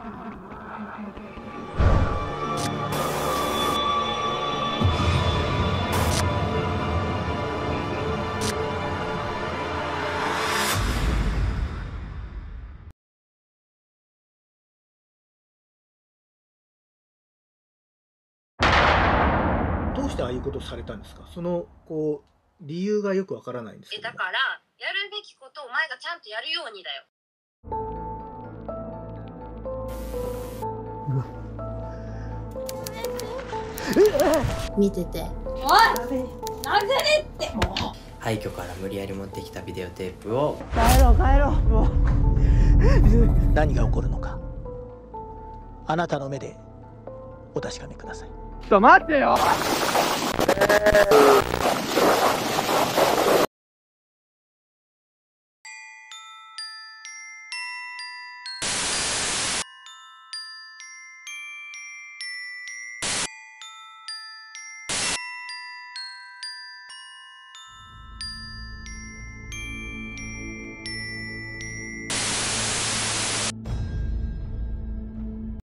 どうしてああいうことをされたんですか？その理由がよくわからないんですけど。 だからやるべきことをお前がちゃんとやるようにだよ。見てて。おい！なんでねってもう。 廃墟から無理やり持ってきたビデオテープを帰ろうもう。何が起こるのか、あなたの目でお確かめください。 ちょっと待ってよ。